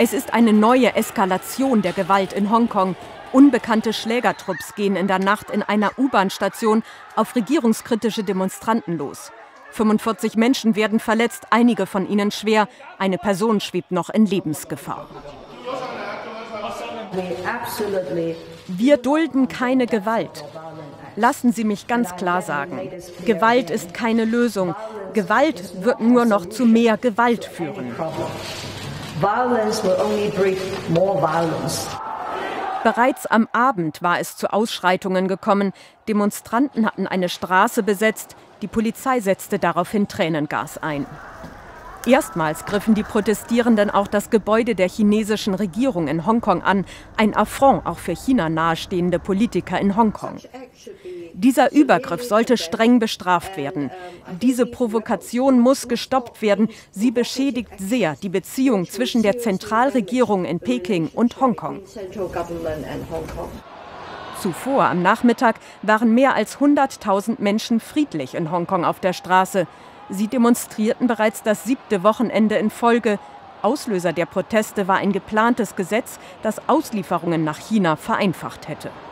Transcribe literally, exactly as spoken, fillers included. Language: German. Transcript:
Es ist eine neue Eskalation der Gewalt in Hongkong. Unbekannte Schlägertrupps gehen in der Nacht in einer U-Bahn-Station auf regierungskritische Demonstranten los. fünfundvierzig Menschen werden verletzt, einige von ihnen schwer. Eine Person schwebt noch in Lebensgefahr. Wir dulden keine Gewalt. Lassen Sie mich ganz klar sagen, Gewalt ist keine Lösung. Gewalt wird nur noch zu mehr Gewalt führen. Bereits am Abend war es zu Ausschreitungen gekommen. Demonstranten hatten eine Straße besetzt. Die Polizei setzte daraufhin Tränengas ein. Erstmals griffen die Protestierenden auch das Gebäude der chinesischen Regierung in Hongkong an. Ein Affront auch für China nahestehende Politiker in Hongkong. Dieser Übergriff sollte streng bestraft werden. Diese Provokation muss gestoppt werden. Sie beschädigt sehr die Beziehung zwischen der Zentralregierung in Peking und Hongkong. Zuvor am Nachmittag waren mehr als hunderttausend Menschen friedlich in Hongkong auf der Straße. Sie demonstrierten bereits das siebte Wochenende in Folge. Auslöser der Proteste war ein geplantes Gesetz, das Auslieferungen nach China vereinfacht hätte.